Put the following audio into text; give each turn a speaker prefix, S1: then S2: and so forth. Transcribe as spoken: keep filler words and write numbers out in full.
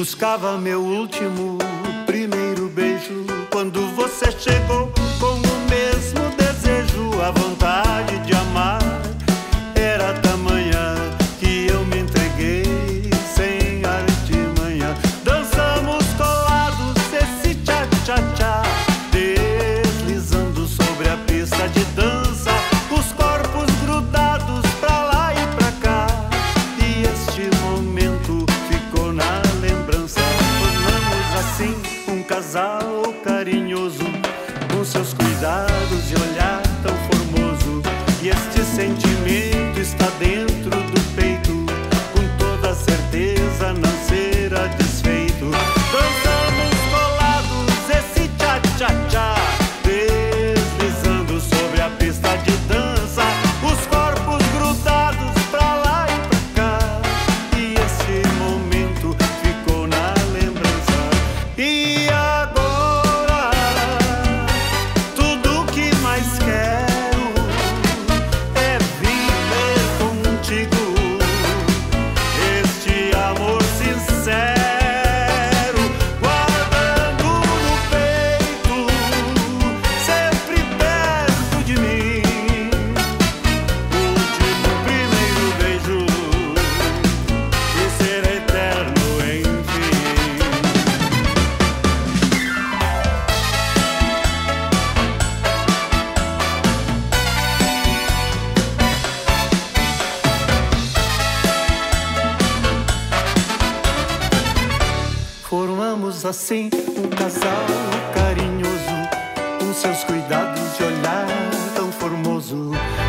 S1: Buscava meu último, primeiro beijo, quando você chegou com o mesmo desejo. A vontade de amar era tamanha que eu me entreguei sem artimanha. Dançamos colados esse tchá-tchá-tchá, deslizando sobre a pista de dança, os corpos grudados pra lá e pra cá. E este momento ficou na lembrança. Formamos assim um casal carinhoso, com seus cuidados e olhar tão formoso. E este sentimento está dentro do peito, com toda certeza não será desfeito. Dançamos colados esse tchá-tchá-tchá, deslizando sobre a pista de dança, os corpos grudados pra lá e pra cá. E esse momento ficou na lembrança. E agora tudo que mais quero é viver contigo este amor sincero, guardando no peito, sempre perto de mim, último primeiro beijo, e ser eterno enfim. Formamos assim um casal carinhoso, com seus cuidados de olhar tão formoso.